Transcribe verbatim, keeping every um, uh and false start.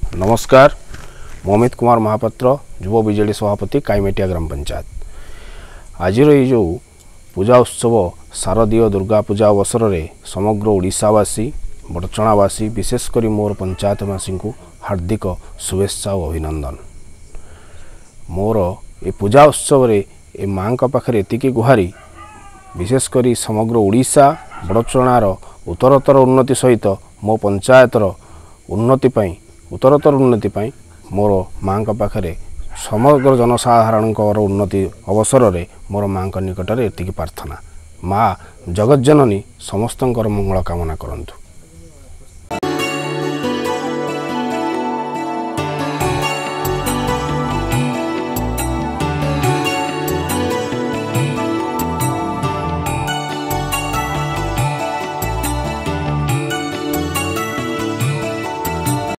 नमस्कार मु अमित कुमार महापात्र युव बीजेडी सभापति काईमेटिया ग्राम पंचायत। आज जो पूजा उत्सव शारदीय दुर्गा पूजा अवसर में समग्र ओडिशावासी बड़चणावासी विशेषकर मोर पंचायतवासी को हार्दिक शुभेच्छा और अभिनंदन। मोर ए पूजा उत्सव रे ए माँ पाखे एतिकी गुहारी विशेषकर समग्र ओडिशा बड़चणार उत्तरोत्तर उन्नति सहित मो पंचायतर उन्नति पाई उत्तरोत्तर उन्नति पाई मोर माँ पाखे समग्र जनसाधारण उन्नति अवसर में मोर माँ निकट में एतिकी प्रार्थना। माँ जगज्जननी समस्तंकर मंगल कामना करंतु।